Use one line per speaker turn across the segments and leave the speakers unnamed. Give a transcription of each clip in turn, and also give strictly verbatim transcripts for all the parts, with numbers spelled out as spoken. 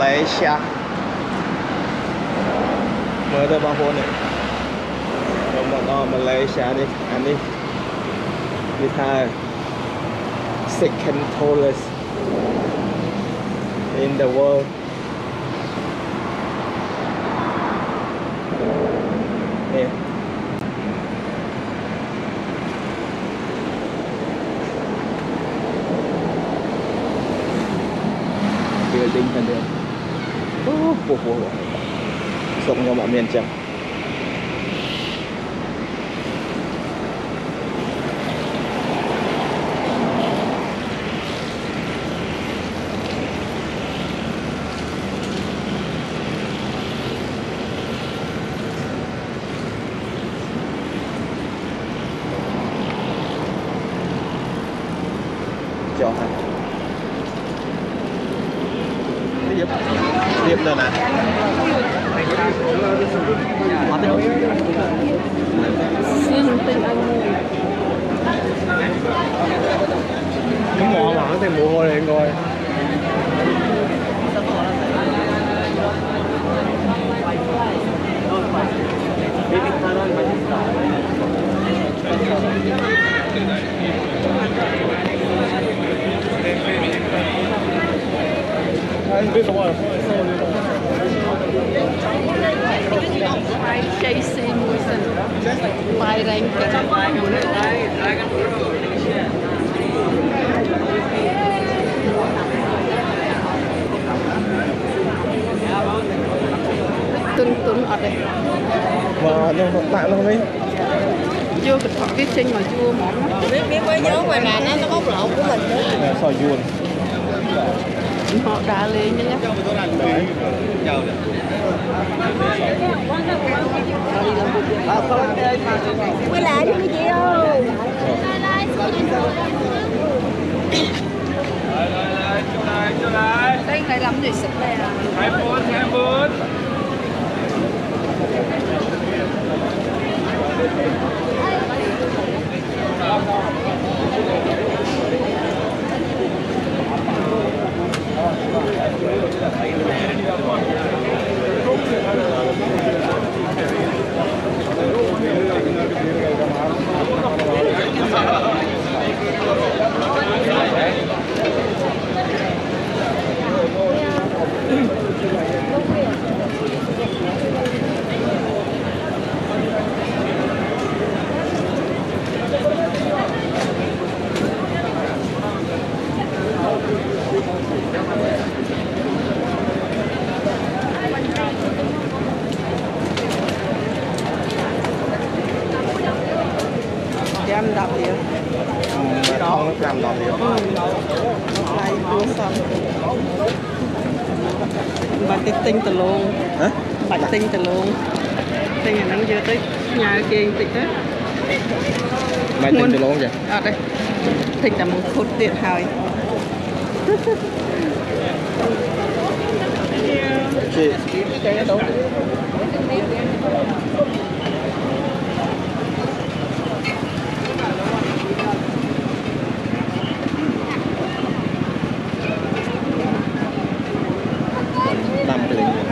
Malaysia mới tới bao phone này còn ở Malaysia đi anh đi đi thay second tallest in the world. Nè building thân đường oh, oh, oh. Sống cho mọi miền chẳng cho hả tiếp tiếp rồi nè cái mỏ mà thì mùa hôi này coi
Chasing by ranking. Tuần tuần ở đây.
Mà nó tặng nó không biết.
Chưa kịch thuật cái chân mà chưa mỏng.
Biết biết với nhớ ngoài này nó nó bóc lột của mình nữa.
Sò yuan.
Họ đã lên nhé.
Quay lại đi chị ơi.
Đây này làm gì sực đây à?
Hai phút, hai phút.
Trăm đập liền.
Không trăm đập liền.
Đây buông xong. Bạch cái tinh từ luôn.
Hả?
Bạch tinh từ luôn. Tinh này nó chưa tới nhà kia tịch đó.
Mày tinh từ luôn vậy?
À đây. Thịt là một phút tiện hồi.
Chị năm cái gì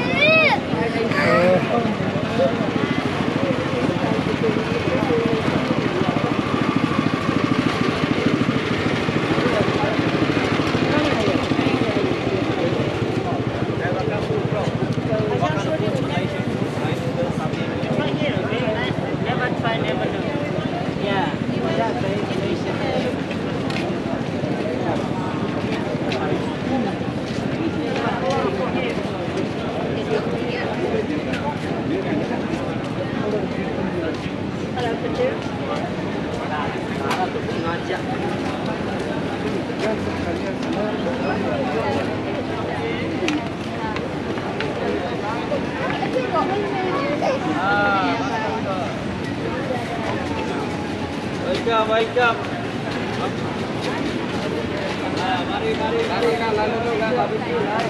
Welcome, welcome. Mari, mari, mari, lalu juga barbecue lah.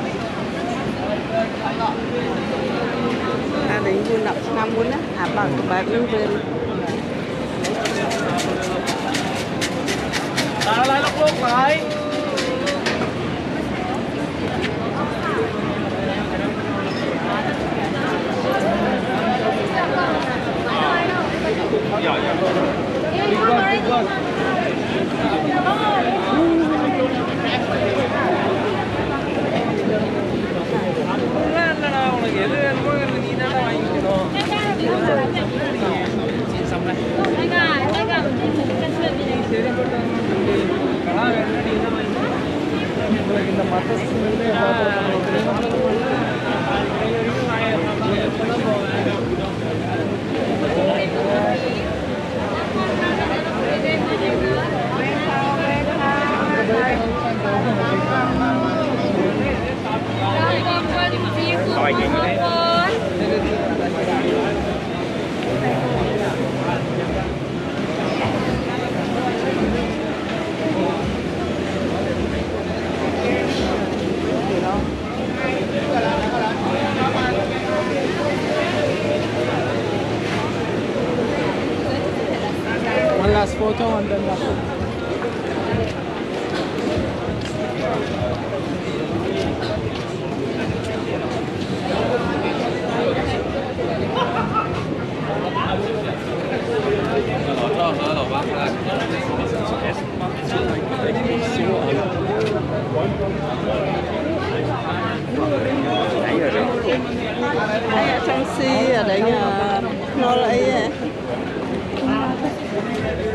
À định vui nập năm muốn á, à bằng của bạc nâng về.
Lại lại lúc lúc lại.
Dạ, dạ. Big one, big one. Rồi chị đấy.
One last photo and then that's it. Đây ở trong si ở đấy nhà nó lấy